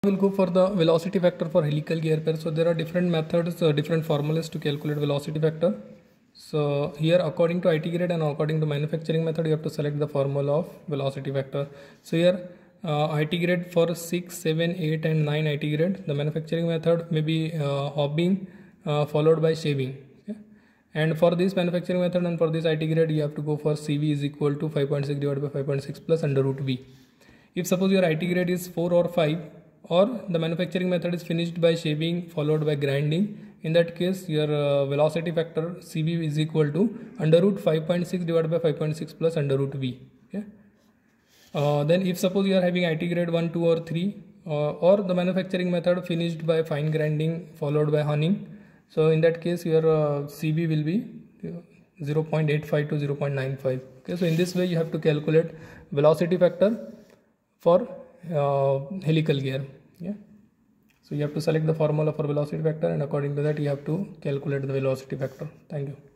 We'll go for the velocity vector for helical gear pair. So there are different methods, different formulas to calculate velocity vector. So here, according to IT grade and according to manufacturing method, you have to select the formula of velocity vector. So here, IT grade for 6, 7, 8 and 9 IT grade, the manufacturing method may be hobbing followed by shaving. Okay? And for this manufacturing method and for this IT grade, you have to go for CV is equal to 5.6 divided by 5.6 plus under root V. If suppose your IT grade is 4 or 5, or the manufacturing method is finished by shaving followed by grinding, in that case your velocity vector CV is equal to under root 5.6 divided by 5.6 plus under root V. Okay? Then if suppose you are having IT grade 1, 2 or 3, or the manufacturing method finished by fine grinding followed by honing, so in that case your CV will be 0.85 to 0.95. Okay, so in this way you have to calculate velocity vector for helical gear. Yeah, so you have to select the formula for velocity vector, and according to that you have to calculate the velocity vector. Thank you.